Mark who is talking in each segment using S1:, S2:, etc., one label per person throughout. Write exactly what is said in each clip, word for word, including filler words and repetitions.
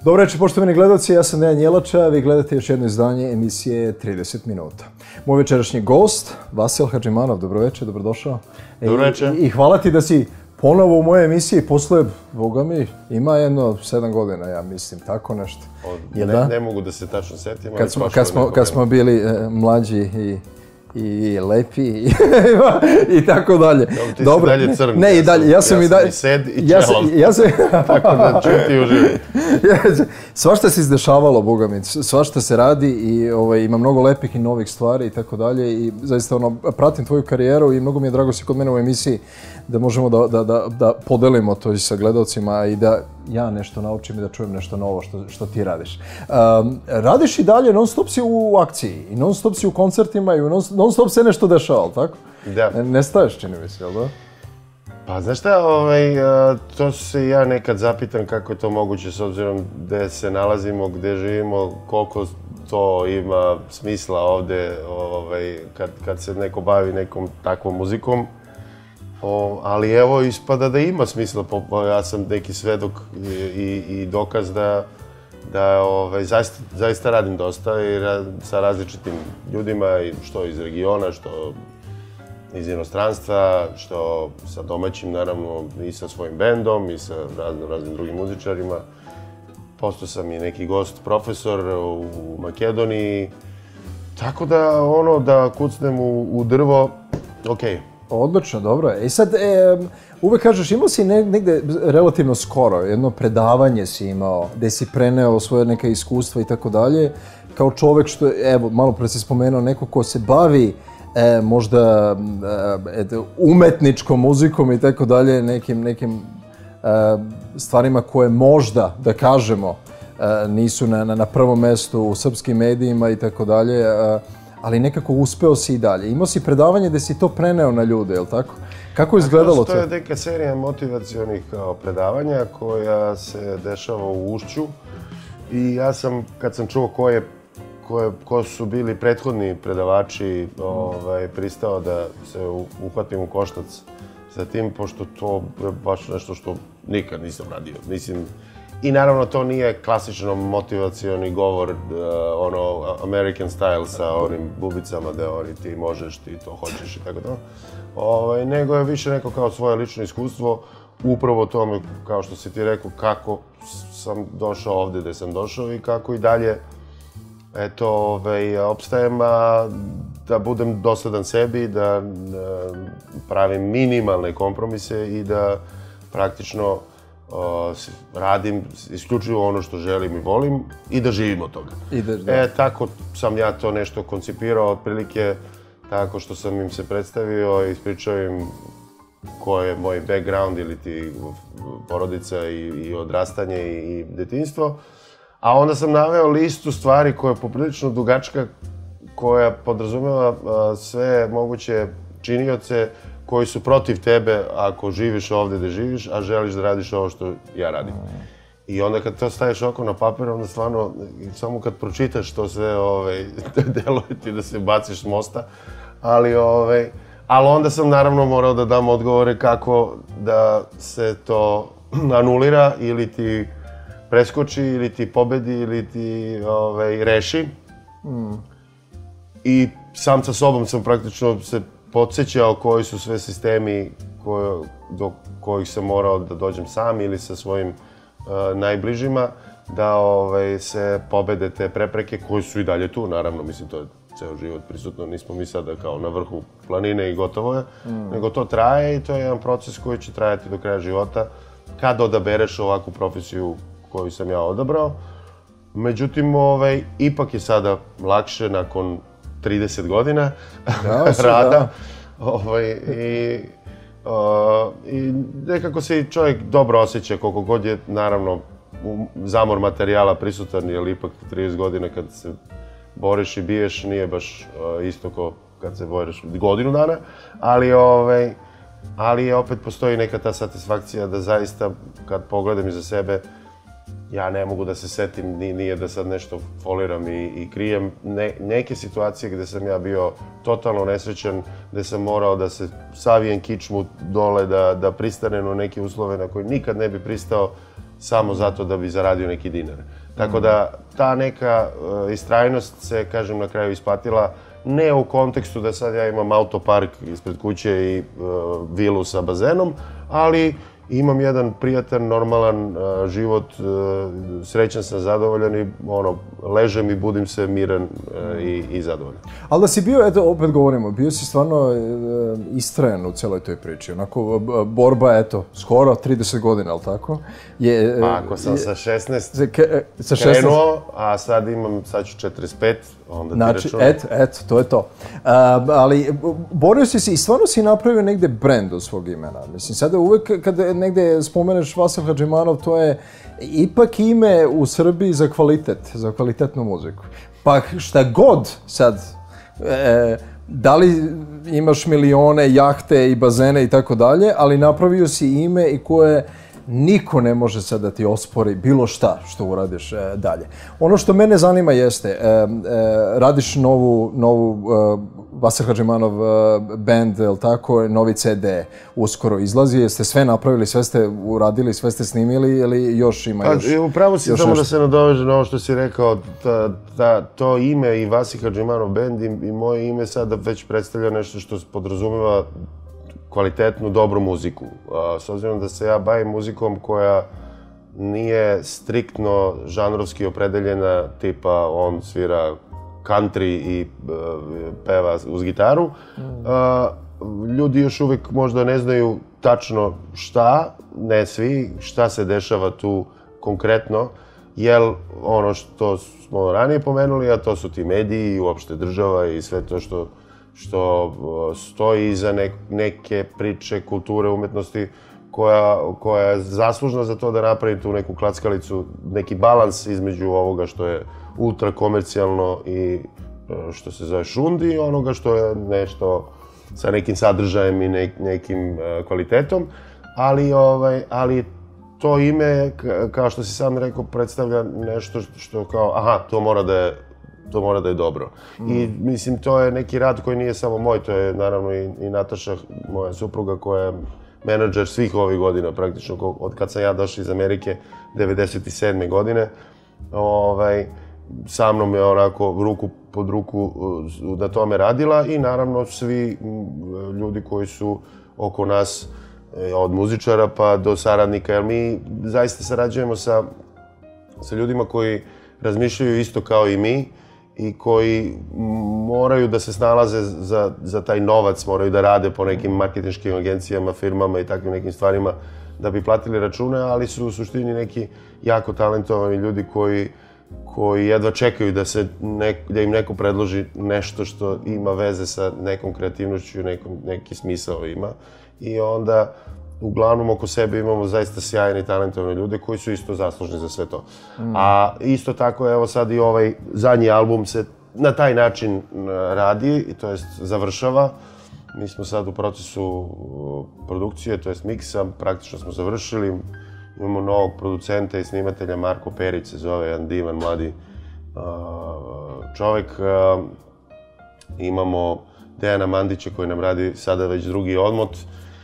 S1: Dobro večer, poštovani gledalci, ja sam Dejan Jelača, vi gledate još jedno izdanje emisije trideset minuta. Moj večerašnji gost, Vasil Hadžimanov, dobro večer, dobrodošao.
S2: Dobro večer.
S1: I hvala ti da si ponovo u mojoj emisiji, posle, boga mi, ima jedno sedam godina, ja mislim, tako nešto.
S2: Ne mogu da se tačno setim, ali
S1: kad smo bili mlađi i i lepi i tako dalje.
S2: Ti si dalje crn.
S1: Ne, i dalje. Ja sam i dalje.
S2: Sed i čelav. Tako da čuti uživi.
S1: Svašta se izdešavalo, boga mi. Svašta se radi i ima mnogo lepih i novih stvari i tako dalje. I zaista pratim tvoju karijeru i mnogo mi je drago si kod mene u emisiji da možemo da podelimo to sa gledalcima i da ja nešto naučim i da čujem nešto novo što ti radiš. Radiš i dalje, non stop si u akciji i non stop si u koncertima i non stop se nešto dešava, ali tako?
S2: Da.
S1: Ne staješ, čini mi se, jel da?
S2: Pa znaš šta, to se ja nekad zapitam kako je to moguće s obzirom gde se nalazimo, gde živimo, koliko to ima smisla ovde kad se neko bavi nekom takvom muzikom. Ali evo, ispada da ima smisla, ja sam neki svedok i dokaz da zaista radim dosta i sa različitim ljudima, što iz regiona, što iz inostranstva, što sa domaćim, naravno, i sa svojim bendom i sa raznim drugim muzičarima. Postao sam i neki gost profesor u Makedoniji, tako da ono da kucnem u drvo, okej.
S1: Odlično, dobro je. I sad, uvek kažeš, imao si negde relativno skoro, jedno predavanje si imao, gde si preneo svoje neka iskustva i tako dalje, kao čovek što, evo, malo pre si spomenuo, neko ko se bavi možda umetničkom muzikom i tako dalje, nekim stvarima koje možda, da kažemo, nisu na prvom mestu u srpskim medijima i tako dalje, ali nekako uspeo si i dalje. Imao si predavanje gde si to preneo na ljude, je li tako? Kako je izgledalo to?
S2: To je neka serija motivacionih predavanja koja se dešava u Ušću i ja sam, kad sam čuo ko su bili prethodni predavači, pristao da se uhvatim u koštac sa tim, pošto to je baš nešto što nikad nisam radio. Mislim, i naravno to nije klasično motivacioni govor, ono, American style sa onim bubicama da oni ti možeš, ti to hoćeš i tako da. Nego je više neko kao svoje lično iskustvo, upravo tome, kao što si ti rekao, kako sam došao ovde gde sam došao i kako i dalje, eto, opstajem, da budem dosadan sebi, da pravim minimalne kompromise i da praktično radim isključivo ono što želim i volim i da živim od toga. E, tako sam ja to nešto koncipirao, otprilike tako što sam im se predstavio i ispričao im ko je moj background ili ti porodica i odrastanje i detinjstvo. A onda sam naveo listu stvari koja je poprilično dugačka, koja podrazumeva sve moguće činioce koji su protiv tebe ako živiš ovde gde živiš, a želiš da radiš ovo što ja radim. I onda kad to staviš oko na papir, onda stvarno, samo kad pročitaš to sve, deluje ti da se baciš s mosta. Ali onda sam naravno morao da dam odgovore kako da se to anulira ili ti preskoči, ili ti pobedi, ili ti reši. I sam sa sobom sam praktično se podsjećao koji su sve sistemi do kojih sam morao da dođem sam ili sa svojim najbližima, da se pobede te prepreke koje su i dalje tu, naravno, mislim, to je ceo život prisutno, nismo mi sada kao na vrhu planine i gotovo je, nego to traje i to je jedan proces koji će trajati do kraja života kad odabereš ovakvu profesiju koju sam ja odabrao. Međutim, ipak je sada lakše nakon trideset godina rada i nekako se i čovjek dobro osjeća koliko god je, naravno, zamor materijala prisutan, jer ipak trideset godina kad se boriš i biješ nije baš isto kao kad se boriš godinu dana, ali opet postoji neka ta satisfakcija da zaista kad pogledam iza sebe ja ne mogu da se setim, nije da sad nešto foliram i krijem. Neke situacije gde sam ja bio totalno nesrećan, gde sam morao da se savijem kičmu dole, da pristanem u neke uslove na koje nikad ne bi pristao, samo zato da bi zaradio neki dinar. Tako da ta neka istrajnost se, kažem, na kraju isplatila, ne u kontekstu da sad ja imam autopark ispred kuće i vilu sa bazenom, ali imam jedan prijatan, normalan život, srećan sam, zadovoljan i ono, ležem i budim se miran i, i zadovoljan.
S1: Ali da si bio, eto, opet govorimo, bio si stvarno istrajan u celoj toj priči. Onako, borba, eto, skoro trideset godina, ali tako? Je,
S2: pa ako sam sa šesnaest
S1: sa šesnaest
S2: krenuo, a sad imam, sad ću četrdeset pet, onda
S1: znači,
S2: ti računam.
S1: Eto, eto, to je to. Uh, ali borio si se i stvarno si napravio negde brend od svog imena. Mislim, sada uvek kada negde spomeneš Vasil Hadžimanov, to je ipak ime u Srbiji za kvalitet, za kvalitetnu muziku. Pa šta god sad, e, da li imaš milione, jahte i bazene i tako dalje, ali napravio si ime i koje niko ne može sad da ti ospori bilo šta što uradiš e, dalje. Ono što mene zanima jeste, e, e, radiš novu, novu e, Vasil Hadžimanov e, band, je li tako, novi ce de uskoro izlazi, jeste sve napravili, sve ste uradili, sve ste snimili ili još ima još?
S2: Pa, upravo si samo da se nadoveže na ovo što si rekao, ta, ta, to ime i Vasil Hadžimanov band i, i moje ime sada već predstavlja nešto što podrazumeva kvalitetnu, dobru muziku. S obzirom da se ja bavim muzikom koja nije striktno žanrovski opredeljena, tipa on svira country i peva uz gitaru, ljudi još uvijek možda ne znaju tačno šta, ne svi, šta se dešava tu konkretno, jer ono što smo ranije pomenuli, a to su ti mediji i uopšte država i sve to što što stoji iza neke priče, kulture, umetnosti koja, koja je zaslužna za to da napravi tu neku klackalicu, neki balans između ovoga što je ultra komercijalno i što se zove šundi i onoga što je nešto sa nekim sadržajem i ne, nekim kvalitetom, ali, ovaj, ali to ime, kao što si sam rekao, predstavlja nešto što kao, aha, to mora da je to mora da je dobro. Mm. I mislim, to je neki rad koji nije samo moj, to je naravno i, i Nataša, moja supruga, koja je menadžer svih ovih godina, praktično, od kad sam ja došao iz Amerike, devedeset sedme godine. Ovaj, sa mnom je onako ruku pod ruku na tome radila i naravno svi ljudi koji su oko nas, od muzičara pa do saradnika, jer mi zaista sarađujemo sa, sa ljudima koji razmišljaju isto kao i mi i koji moraju da se snalaze za, za taj novac, moraju da rade po nekim marketinškim agencijama, firmama i takvim nekim stvarima da bi platili račune, ali su u suštini neki jako talentovani ljudi koji, koji jedva čekaju da, se nek, da im neko predloži nešto što ima veze sa nekom kreativnošću, nekom, neki smisao ima. I onda uglavnom oko sebe imamo zaista sjajne i talentovane ljude koji su isto zaslužni za sve to. Mm. A isto tako, evo sad i ovaj zadnji album se na taj način radi, to jest završava. Mi smo sad u procesu produkcije, to jest miksa, praktično smo završili. Imamo novog producenta i snimatelja, Marko Perić se zove, jedan divan, mladi čovek. Imamo Dejana Mandića koji nam radi sada već drugi odmot.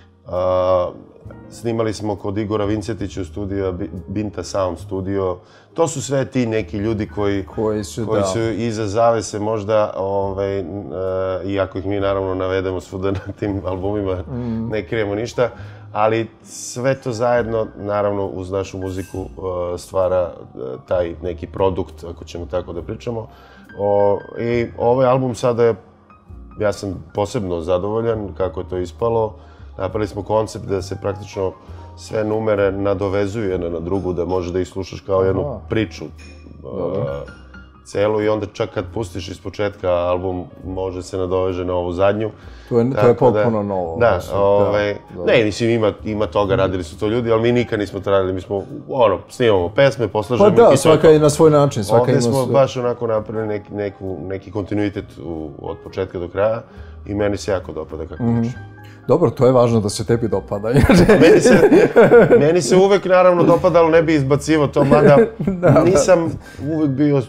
S2: Snimali smo kod Igora Vincetića u studiju, Binta Sound studio. To su sve ti neki ljudi koji,
S1: koji, su,
S2: koji su iza zavese možda, ovaj, iako ih mi naravno navedemo svuda na tim albumima, mm. ne krijemo ništa, ali sve to zajedno, naravno, uz našu muziku stvara taj neki produkt, ako ćemo tako da pričamo. O, I ovaj album sada je, ja sam posebno zadovoljan kako je to ispalo. Napravili smo koncept da se praktično sve numere nadovezuju jedna na drugu, da možeš da ih slušaš kao jednu Aha. priču uh, celu i onda čak kad pustiš iz početka album može se nadoveže na ovu zadnju.
S1: To je, to je potpuno novo.
S2: Da, ovaj, da, ne, mislim ima, ima toga, radili su to ljudi, ali mi nikad nismo to radili, mi smo, ono, snimamo pesme, poslažemo.
S1: Pa da, svaka je na svoj način, svaka
S2: ovdje
S1: ima
S2: smo
S1: sve.
S2: baš onako napravili neki, neku, neki kontinuitet u, od početka do kraja i meni se jako dopada kako mm-hmm. Uči.
S1: Dobro, to je važno da se tebi dopada.
S2: meni, se, meni se uvek naravno dopadalo, ne bi izbacivo to, mada nisam uvek bio sto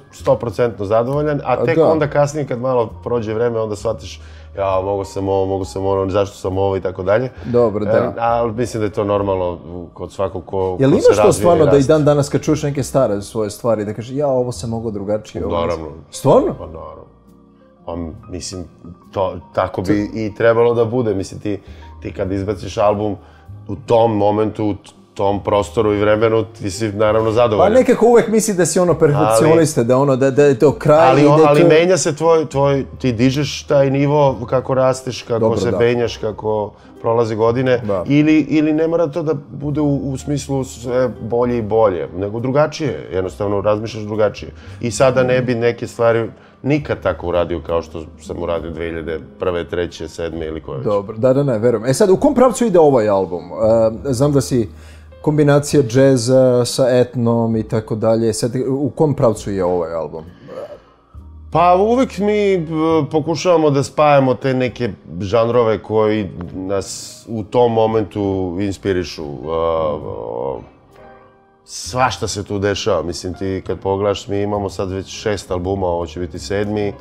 S2: stoprocentno zadovoljan, a tek onda kasnije kad malo prođe vreme, onda shvatiš ja, mogu sam ovo, mogu sam ono, zašto sam ovo i tako dalje.
S1: Dobro, da.
S2: Ali mislim da je to normalno kod svakog ko se razvija i raste.
S1: Jel imaš to stvarno da i dan danas kad čuješ neke stare svoje stvari, da kažeš ja, ovo sam mogao drugačije?
S2: Naravno.
S1: Stvarno?
S2: Pa naravno. Pa mislim, tako bi i trebalo da bude. Mislim, ti kad izbaciš album u tom momentu, u tom prostoru i vremenu, ti si naravno zadovoljan.
S1: Pa nekako uvek misli da si ono perfekcionista, da ono, da je to kraj i da je to...
S2: Ali menja se tvoj, tvoj, ti dižeš taj nivo kako rasteš, kako se penjaš, kako prolaze godine. Ili ne mora to da bude u smislu sve bolje i bolje, nego drugačije, jednostavno razmišljaš drugačije. I sada ne bi neke stvari nikad tako uradio kao što sam uradio dve hiljade prve, treće, sedme ili koje već.
S1: Dobro, da, da, ne, verujem. E sad, u kom pravcu ide ovaj album? Znam da si kombinacija džeza sa etnom i tako dalje. Sad, u kom pravcu je ovaj album?
S2: Pa uvek mi pokušavamo da spajamo te neke žanrove koji nas u tom momentu inspirišu. Svašta se tu dešava. Mislim, ti kad pogledaš, mi imamo sad već šest albuma, ovo će biti sedmi.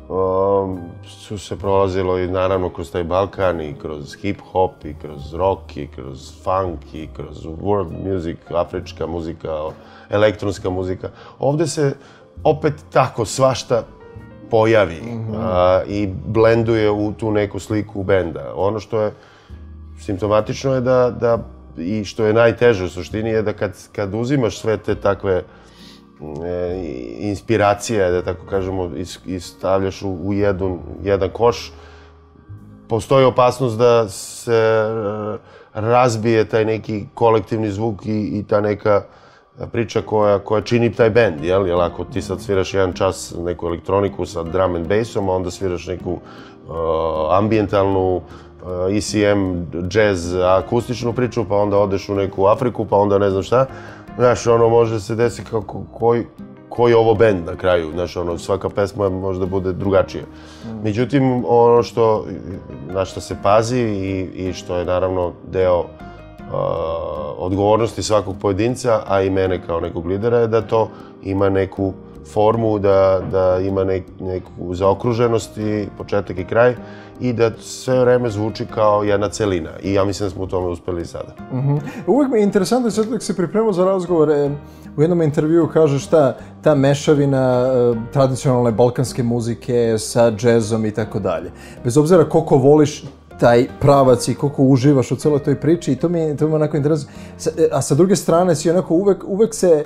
S2: Su se prolazilo i naravno kroz taj Balkan i kroz hip-hop i kroz rock i kroz funk i kroz world music, afrička muzika, elektronska muzika. Ovde se opet tako svašta pojavi i blenduje u tu neku sliku benda. Ono što je simptomatično je da i što je najteže u suštini je da kad uzimaš sve te takve inspiracije, da tako kažemo, i stavljaš u jedan koš, postoji opasnost da se razbije taj neki kolektivni zvuk i ta neka priča koja čini taj bend, jel? Jer ako ti sad sviraš jedan čas neku elektroniku sa drum and bassom, a onda sviraš neku ambijentalnu E C M, jazz, akustičnu priču, pa onda odeš u neku Afriku, pa onda ne znam šta. Znaš, ono može se desiti kako koji je ovo bend na kraju. Znaš, ono, svaka pesma možda bude drugačija. Međutim, ono što, na što se pazi i što je naravno deo odgovornosti svakog pojedinca, a i mene kao nekog lidera, je da to ima neku formu, da ima neku zaokruženost i početak i kraj i da sve vreme zvuči kao jedna celina. I ja mislim da smo u tome uspeli i sada.
S1: Uvijek mi je interesantno, sad dok se pripremao za razgovor, u jednom intervjuu kažeš ta mešavina tradicionalne balkanske muzike sa džezom i tako dalje. Bez obzira koliko voliš taj pravac i koliko uživaš u celoj toj priči i to mi je onako interesantno. A sa druge strane si onako uvek se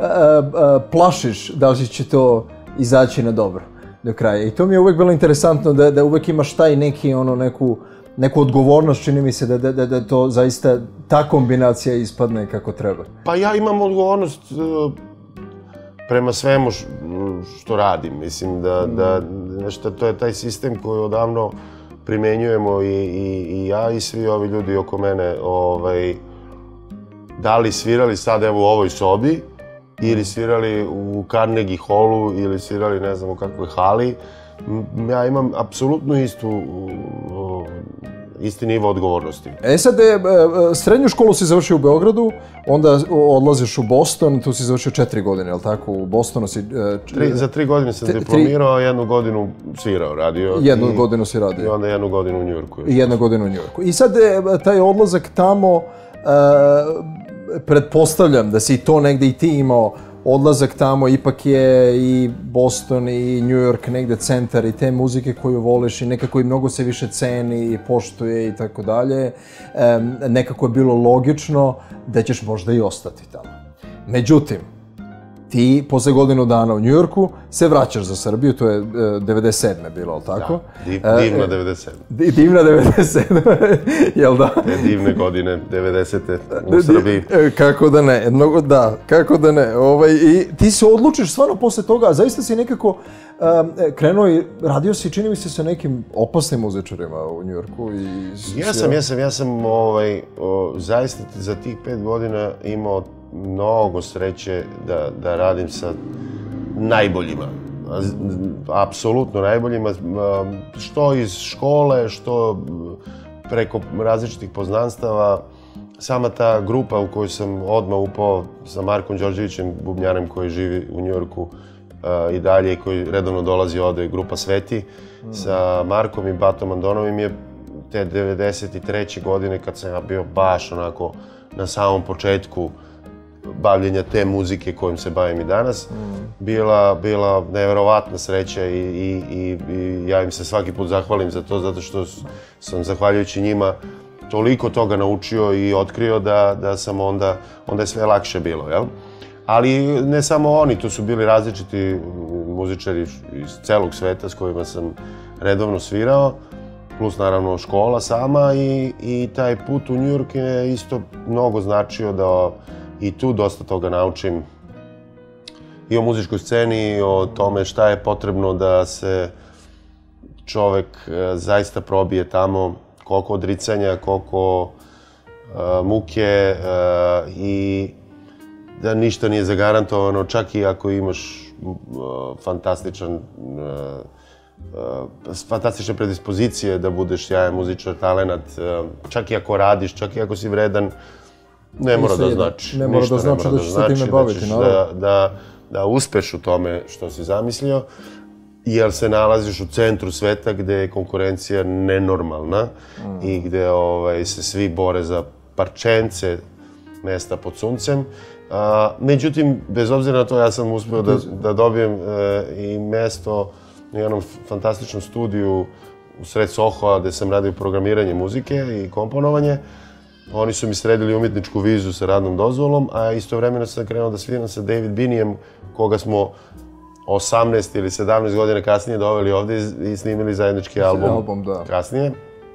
S1: plašiš da li će to izaći na dobro do kraja. I to mi je uvek bilo interesantno da uvek imaš taj neki, ono, neku odgovornost, čini mi se da to zaista, ta kombinacija ispadne kako treba.
S2: Pa ja imam odgovornost prema svemu što radim. Mislim da to je taj sistem koji odavno primenjujemo i ja i svi ovi ljudi oko mene, da li svirali sad evo u ovoj sobi, ili svirali u Carnegie Hallu, ili svirali ne znam u kakvoj hali, ja imam apsolutno isti nivo odgovornosti.
S1: E sad, srednju školu si završio u Beogradu, onda odlaziš u Boston, tu si završio četiri godine, je li tako? U Bostonu si...
S2: Za tri godine sam diplomirao, a jednu godinu svirao, radio.
S1: Jednu godinu si radio.
S2: I onda jednu godinu u Njujorku.
S1: I jednu godinu u Njujorku. I sad, taj odlazak tamo... Pretpostavljam da si to negde i ti imao, odlazak tamo, ipak je i Boston i New York negde centar i te muzike koju voliš i nekako i mnogo se više ceni i poštuje i tako dalje. Nekako je bilo logično da ćeš možda i ostati tamo. Međutim, ti posle godinu dana u New Yorku se vraćaš za Srbiju, to je devedeset sedme bilo, ali tako?
S2: Da, divna devedeset sedme.
S1: Divna devedeset sedme, jel da?
S2: Te divne godine, devedesete u Srbiji.
S1: Kako da ne, da, kako da ne. I ti se odlučiš stvarno posle toga, a zaista si nekako krenuo i radio si, čini mi se, sa nekim opasnim muzičarima u New Yorku.
S2: Jesam, jesam, ja sam zaista za tih pet godina imao mnogo sreće da radim sa najboljima, apsolutno najboljima, što iz škole, što preko različitih poznanstava. Sama ta grupa u koju sam odmah upao sa Markom Đorđevićem, bubnjarem koji živi u Njujorku, i dalje, koji redovno dolazi ovde, grupa Sveti, sa Markom i Batom Andonovim je te devedeset treće godine, kad sam ja bio baš onako na samom početku bavljenja te muzike kojim se bavim i danas, bila, bila neverovatna sreća i, i, i, i ja im se svaki put zahvalim za to, zato što sam, zahvaljujući njima, toliko toga naučio i otkrio da, da sam onda, onda je sve lakše bilo, jel? Ali ne samo oni, tu su bili različiti muzičari iz celog sveta s kojima sam redovno svirao, plus naravno škola sama i, i taj put u New York je isto mnogo značio da i tu dosta toga naučim i o muzičkoj sceni, i o tome šta je potrebno da se čovek zaista probije tamo, koliko odricanja, koliko uh, muke uh, i da ništa nije zagarantovano, čak i ako imaš uh, fantastičan, uh, uh, fantastične predispozicije da budeš sjajan muzičar, talenat, uh, čak i ako radiš, čak i ako si vredan, ne mora da znači.
S1: Ne mora da znači da ćeš se time baviti, naravno.
S2: Da, da uspeš u tome što si zamislio, jer se nalaziš u centru sveta gde je konkurencija nenormalna i gde ovaj, se svi bore za parčence mesta pod suncem. A, međutim, bez obzira na to, ja sam uspio da, da dobijem e, i mesto u jednom fantastičnom studiju u sred Sohoa gde sam radio programiranje muzike i komponovanje. Oni su mi sredili umjetničku vizu sa radnom dozvolom, a istovremeno sam krenuo da sviram sa David Binijem, koga smo osamnaest ili sedamnaest godina kasnije doveli ovde i snimili zajednički album,
S1: album da.
S2: kasnije.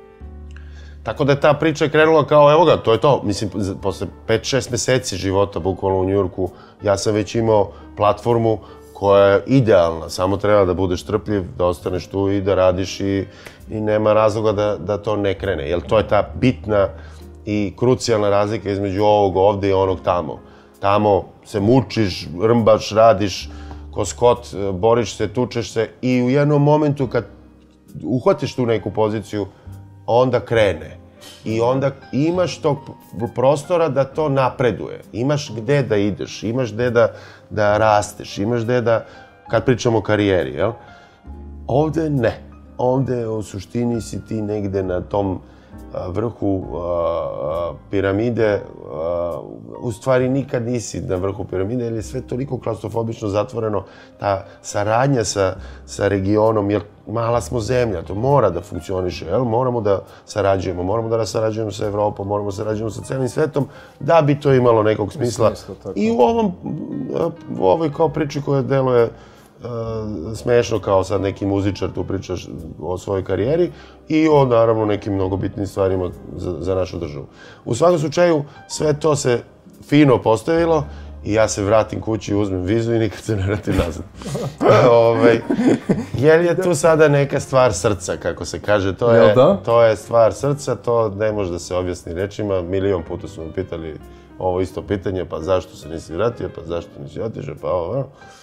S2: Tako da je ta priča krenula kao, evo ga, to je to. Mislim, posle pet šest meseci života bukvalno u Njujorku, ja sam već imao platformu koja je idealna. Samo treba da budeš trpljiv, da ostaneš tu i da radiš i, i nema razloga da, da to ne krene. Jer to je ta bitna i krucijalna razlika između ovog ovde i onog tamo. Tamo se mučiš, rmbaš, radiš, ko skot, boriš se, tučeš se i u jednom momentu kad uhvatiš tu neku poziciju, onda krene. I onda imaš tog prostora da to napreduje. Imaš gde da ideš, imaš gde da, da rasteš, imaš gde da, kad pričamo o karijeri, jel? Ovde ne. Ovde u suštini si ti negde na tom vrhu a, piramide, a, u stvari nikad nisi na vrhu piramide, jer je sve toliko klaustrofobično zatvoreno, ta saradnja sa, sa regionom, jer mala smo zemlja, to mora da funkcioniše, jel? Moramo da sarađujemo, moramo da sarađujemo sa Evropom, moramo da sarađujemo sa celim svetom, da bi to imalo nekog smisla. I u ovom, u ovoj kao priči koja deluje Uh, smešno kao sad neki muzičar tu pričaš o svojoj karijeri i o naravno nekim mnogo bitnim stvarima za, za našu državu. U svakom slučaju sve to se fino postavilo i ja se vratim kući, uzmem vizu i nikad se ne vratim nazad. Ove, jer je tu sada neka stvar srca, kako se kaže. To je, to je stvar srca, to ne može da se objasni rečima. Milion puta su me pitali ovo isto pitanje, pa zašto se nisi vratio, pa zašto nisi otišao, pa ovo.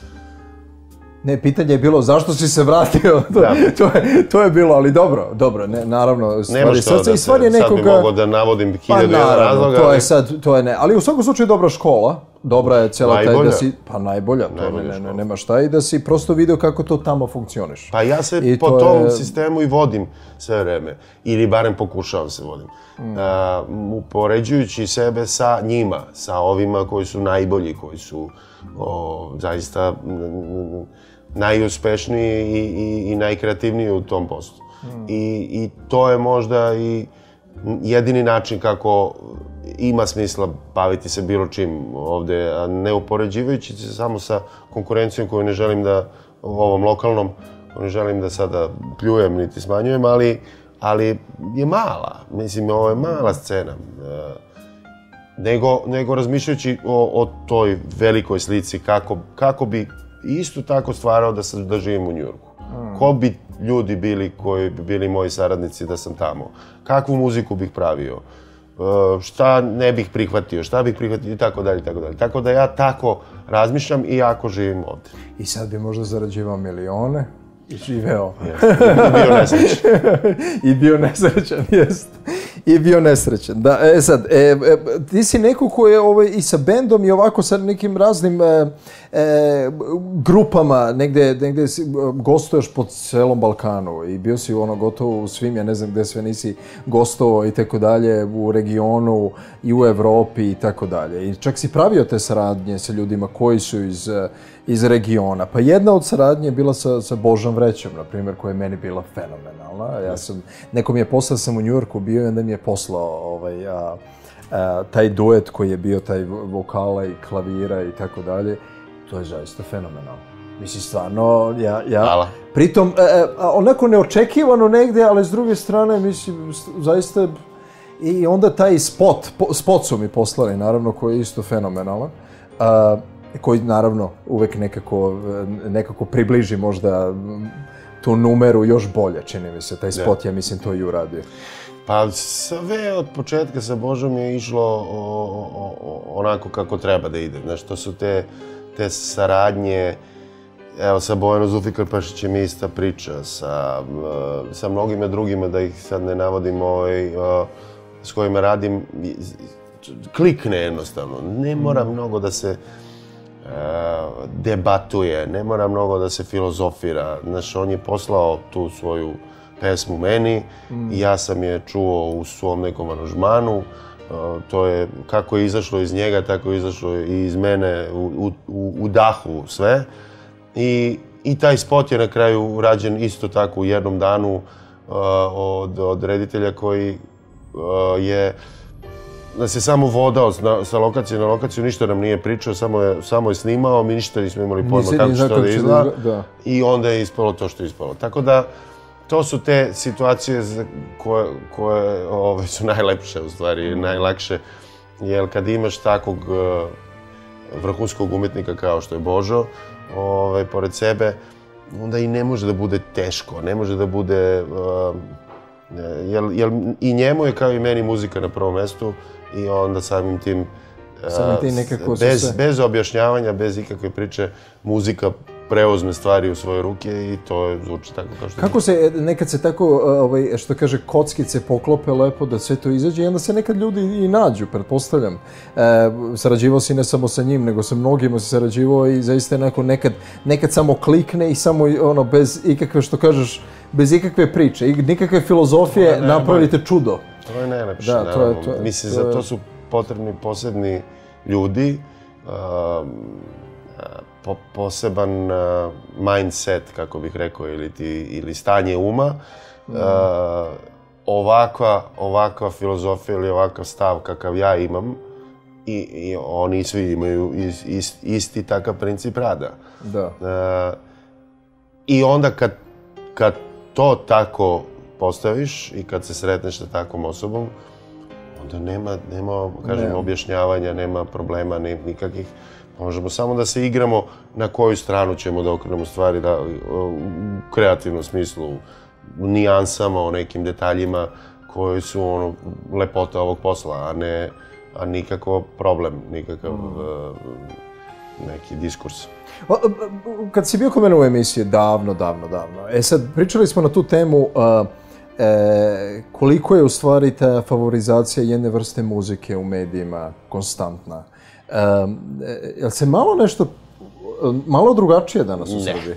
S1: Ne, pitanje je bilo zašto si se vratio, to, to, je, to je bilo, ali dobro, dobro, ne, naravno, stvari srca i stvar je nekoga...
S2: Sad bi mogao da navodim hiljadu pa, jedan razloga.
S1: To je sad, to je ne, ali u svakom slučaju dobra škola, dobra je cijela taj da si, pa najbolja, to ne, ne, ne, nema šta i da si prosto video kako to tamo funkcioniš.
S2: Pa ja se I po to tom je... sistemu i vodim sve vreme, ili barem pokušavam se vodim. Mm. Uh, upoređujući sebe sa njima, sa ovima koji su najbolji, koji su o, zaista... najuspešniji i, i, i najkreativniji u tom poslu. Mm. I, I to je možda i jedini način kako ima smisla baviti se bilo čim ovde, a ne upoređivajući se samo sa konkurencijom koju ne želim da, ovom lokalnom, koju ne želim da sada pljujem niti smanjujem, ali, ali je mala. Mislim, ovo je mala scena. Nego, nego razmišljajući o, o toj velikoj slici, kako, kako bi isto tako stvarao da, sam, da živim u Njujorku. Mm. Ko bi ljudi bili koji bi bili moji saradnici da sam tamo? Kakvu muziku bih pravio? E, šta ne bih prihvatio? Šta bih prihvatio? I tako dalje, i tako dalje. Tako da ja tako razmišljam i jako živim ovdje.
S1: I sad bi možda zarađivao milione i živeo.
S2: Yes. I bio nesrećan.
S1: I bio nesrećan, jest. I bio nesrećen. Da, e sad, e, e, ti si neko ko je ovaj, i sa bendom i ovako sa nekim raznim e, e, grupama, negde, negde si, gostuješ po celom Balkanu i bio si ono gotovo u svim, ja ne znam gde sve nisi gostovao i tako dalje, u regionu i u Evropi i tako dalje. I čak si pravio te saradnje sa ljudima koji su iz, iz regiona. Pa jedna od saradnje je bila sa, sa Božom Vrećom, na primjer, koja je meni bila fenomenalna. Ja sam, neko mi je poslao, sam u Njujorku bio i onda mi je poslao ovaj, a, a, taj duet koji je bio, taj vokala i klavira i tako dalje. To je zaista fenomenalno. Mislim, stvarno, ja... ja
S2: Hvala.
S1: Pritom, e, onako neočekivano negde, ali s druge strane, mislim, zaista... I onda taj spot, po, spot su mi poslali, naravno, koji je isto fenomenalan. A, koji, naravno, uvek nekako, nekako približi možda tu numeru još bolje, čini mi se. Taj spot, ja mislim, to i uradio.
S2: Pa sve od početka sa Božom je išlo o, o, o, onako kako treba da ide. Znaš, to su te, te saradnje, evo sa Bojanom Zulfikarpašićem ista priča, sa, sa mnogima drugima, da ih sad ne navodim, ovaj, s kojima radim, klikne jednostavno. Ne mora mnogo da se debatuje, ne mora mnogo da se filozofira. Znaš, on je poslao tu svoju pesmu meni mm. i ja sam je čuo u svom nekom aranžmanu. Uh, to je, kako je izašlo iz njega, tako je izašlo i iz mene u, u, u dahu sve. I, i taj spot je na kraju rađen isto tako u jednom danu uh, od, od reditelja koji uh, je nas je samo vodao na, sa lokacije na lokaciju, ništa nam nije pričao, samo je, samo je snimao, mi ništa nismo imali pojma kako će to da izgleda. Da. I onda je ispalo to što je ispalo. Tako da, to su te situacije koje, koje ove, su najlepše, u stvari, mm. najlakše. Jer kad imaš takvog uh, vrhunskog umetnika kao što je Božo, ove, pored sebe, onda i ne može da bude teško, ne može da bude... Uh, jer, jer i njemu je kao i meni muzika na prvom mestu i onda samim tim, uh,
S1: samim tim nekako
S2: bez,
S1: se...
S2: bez objašnjavanja, bez ikakve priče, muzika preuzme stvari u svoje ruke i to zvuči tako kao što...
S1: Kako se, nekad se tako, ovaj, što kaže, kockice poklope lepo da sve to izađe i onda se nekad ljudi i nađu, pretpostavljam. E, sarađivao si ne samo sa njim, nego sa mnogima si sarađivao i zaista je nekad, nekad samo klikne i samo ono, bez ikakve, što kažeš, bez ikakve priče, nikakve filozofije, ne, napravite čudo.
S2: To je najlepše, da, naravno. To je, to je, Mislim, to je... za to su potrebni posebni ljudi, uh, Po, poseban uh, mindset, kako bih rekao, ili, ti, ili stanje uma. Mm. Uh, ovakva, ovakva filozofija ili ovakav stav kakav ja imam, i, i oni svi imaju is, is, isti takav princip rada.
S1: Da.
S2: Uh, I onda kad, kad to tako postaviš i kad se sretneš sa takvom osobom, onda nema, nema kažem, ne. objašnjavanja, nema problema, ne, nikakvih. Možemo samo da se igramo na koju stranu ćemo da okrenemo stvari, da, u kreativnom smislu, u nijansama, o nekim detaljima koji su ono, lepota ovog posla, a ne a nikako problem, nikakav mm. uh, neki diskurs.
S1: Kad si bio kod mene u emisiji, davno, davno, davno, e sad, pričali smo na tu temu uh, e, koliko je u stvari ta favorizacija jedne vrste muzike u medijima konstantna. Um, jel se malo nešto, malo drugačije danas u Srbiji?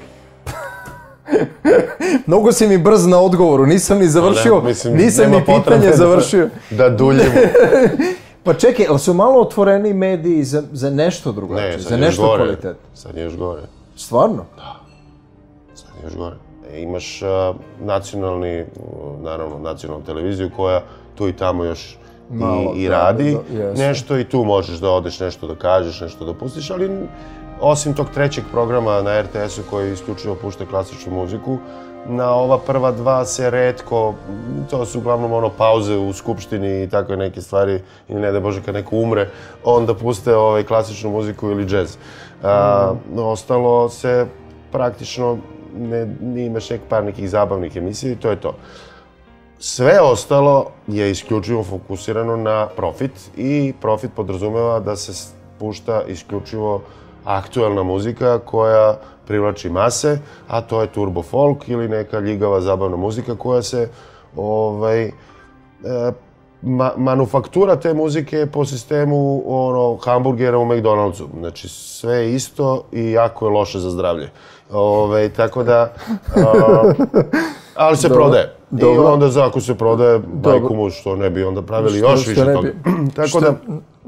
S1: Mnogo si mi brz na odgovoru, nisam ni završio, ne, mislim, nisam ni pitanje završio.
S2: Da, da duljimo.
S1: Pa čekaj, ali su malo otvoreni mediji za, za nešto drugačije,
S2: ne,
S1: za nešto kvalitetno?
S2: Sad je još gore.
S1: Stvarno?
S2: Da, sad je još gore. E, imaš uh, nacionalni, naravno, nacionalnu televiziju koja tu i tamo još Malo, i, i radi da, da, nešto i tu možeš da odeš nešto da kažeš, nešto da pustiš, ali osim tog trećeg programa na R T S-u koji isključivo pušta klasičnu muziku, na ova prva dva se retko, to su uglavnom ono pauze u skupštini i takve neke stvari, ili ne da Bože kad neko umre, onda puste ovaj, klasičnu muziku ili džez. A, mm. Ostalo se praktično, ne, ne imaš nek par nekih zabavnih emisija i to je to. Sve ostalo je isključivo fokusirano na profit i profit podrazumeva da se pušta isključivo aktuelna muzika koja privlači mase, a to je turbo folk ili neka ljigava zabavna muzika koja se ovaj, e, ma, manufaktura te muzike je po sistemu ono, hamburgera u McDonald'su. Znači, sve je isto i jako je loše za zdravlje. Ove, tako da... A, ali se dobro, prodaje. Dobro. I onda za ako se prodaje, bajku mu što ne bi onda pravili što, još što više toga. Tako što... da...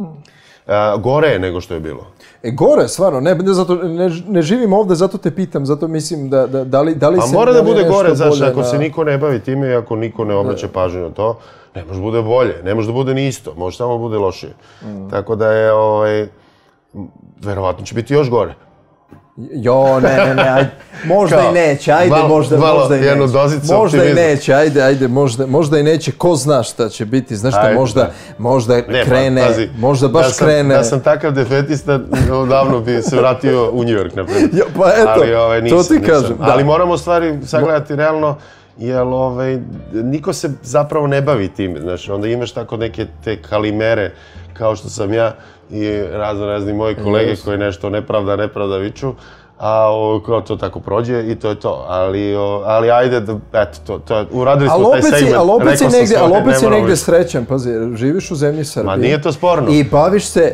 S2: A, gore je nego što je bilo.
S1: E, gore, stvarno, ne, ne, zato, ne, ne živim ovde, zato te pitam, zato mislim da, da, da li, da li
S2: A
S1: se...
S2: A mora da bude gore, znaš, ako na... se niko ne bavi time i ako niko ne obraća pažnju na to, ne može da bude bolje, ne može da bude ni isto, može samo da bude lošije. Mm. Tako da je, ovaj, verovatno će biti još gore.
S1: Jo, ne, ne, ne, ajde, možda kao, i neće, ajde, malo, možda,
S2: malo
S1: možda i neće. Možda i neće, ajde, ajde, možda, možda i neće, ko zna šta će biti, znaš šta, možda, možda ne, krene, pa, pazi, možda baš
S2: da sam,
S1: krene.
S2: Da sam takav defetista, odavno bi se vratio u New York, na primjer.
S1: Ja, pa eto, ali, ovaj, nisam,
S2: to ti
S1: nisam.
S2: kažem. Ali moramo stvari sagledati realno, jer ovaj, niko se zapravo ne bavi tim, znaš, onda imaš tako neke te kalimere, kao što sam ja i razno razni moji kolege yes. koji nešto nepravda, nepravda viču, a o, to tako prođe i to je to. Ali, o, ali ajde, da, eto, to, to, uradili smo taj segment.
S1: Ali opet si negde, ali opet si negde srećan, pazi, živiš u zemlji Srbije.
S2: Ma nije to sporno.
S1: I baviš se,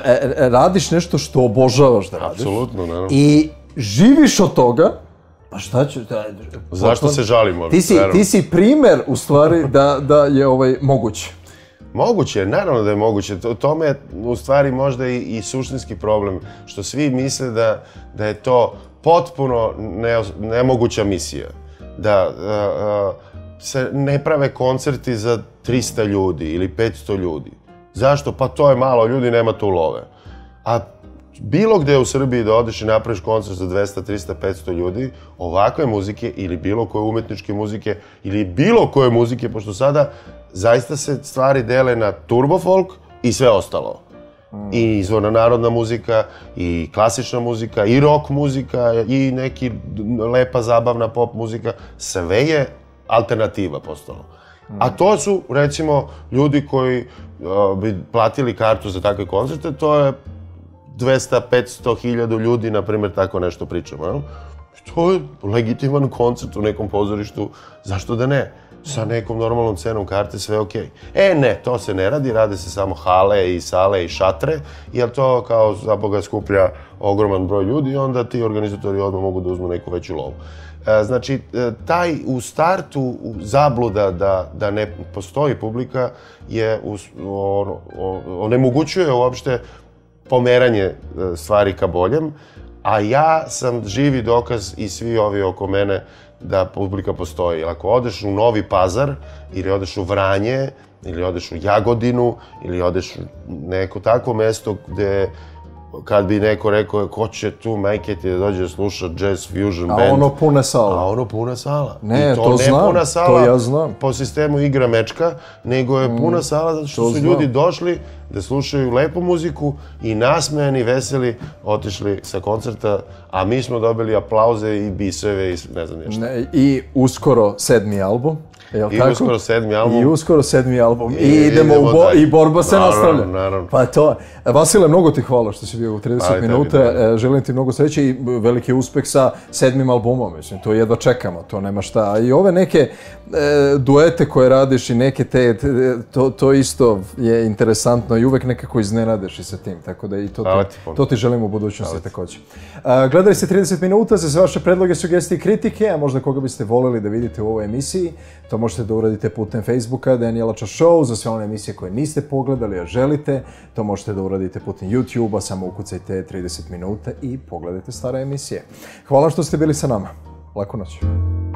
S1: radiš nešto što obožavaš da radiš.
S2: Apsolutno, naravno.
S1: I živiš od toga. Pa šta ću... Da,
S2: zašto se žalimo?
S1: Ti si, ti si primer, u stvari, da, da je ovaj moguće.
S2: Moguće, naravno da je moguće. To, tome je, u stvari, možda i, i suštinski problem. Što svi misle da, da je to potpuno ne, nemoguća misija. Da a, a, se ne prave koncerti za trista ljudi ili petsto ljudi. Zašto? Pa to je malo ljudi, nema tu love. A bilo gde u Srbiji da odeš i napraviš koncert za dvesta, trista, petsto ljudi, ovakve muzike ili bilo koje umetničke muzike ili bilo koje muzike, pošto sada zaista se stvari dele na turbo folk i sve ostalo. Mm. I izvorna narodna muzika, i klasična muzika, i rock muzika, i neki lepa, zabavna pop muzika. Sve je alternativa postalo. Mm. A to su, recimo, ljudi koji uh, bi platili kartu za takve koncerte, to je dvesta, petsto, hiljadu ljudi, na primjer, tako nešto pričamo. Jel? To je legitiman koncert u nekom pozorištu, zašto da ne? Sa nekom normalnom cenom karte, sve je okej. E ne, to se ne radi, rade se samo hale i sale i šatre, jer to kao za Boga skuplja ogroman broj ljudi i onda ti organizatori odmah mogu da uzmu neku veću lovu. Znači, taj u startu zabluda da, da ne postoji publika je ono, onemogućuje uopšte pomeranje stvari ka boljem, a ja sam živi dokaz i svi ovi oko mene da publika postoji. Ako odeš u Novi Pazar, ili odeš u Vranje, ili odeš u Jagodinu, ili odeš u neko takvo mesto gde kad bi neko rekao ko će tu majke ti da dođe da sluša jazz fusion band.
S1: A ono puna sala.
S2: A ono puna sala.
S1: Ne,
S2: I to,
S1: to
S2: ne
S1: znam,
S2: puna sala
S1: to ja znam.
S2: Po sistemu igra mečka, nego je puna mm, sala zato što su znam. ljudi došli da slušaju lepu muziku i nasmejani, veseli, otišli sa koncerta, a mi smo dobili aplauze i biseve i ne znam nešto.
S1: Ne, i uskoro sedmi album.
S2: I tako? uskoro sedmi album.
S1: I uskoro sedmi album. I, I idemo, idemo u bo i borba se naravno, nastavlja.
S2: Naravno.
S1: Pa to. Vasile, mnogo ti hvala što si bio u trideset Aj, minuta. Tebi, želim ti mnogo sreće i veliki uspeh sa sedmim albumom. Mislim, to jedva čekamo, to nema šta. I ove neke e, duete koje radiš i neke te, te to, to isto je interesantno i uvek nekako iznenadeš i sa tim. Tako da i to, to, ti, to ti želim u budućnosti također. Gledali ste trideset minuta, za sve vaše predloge, sugestije i kritike, a možda koga biste voleli da vidite u ovoj emisiji, to možete da uradite putem Facebooka, Danijelača Show, za sve one emisije koje niste pogledali, a želite, to možete da uradite putem YouTube-a, samo ukucajte trideset minuta i pogledajte stare emisije. Hvala što ste bili sa nama. Laku noć.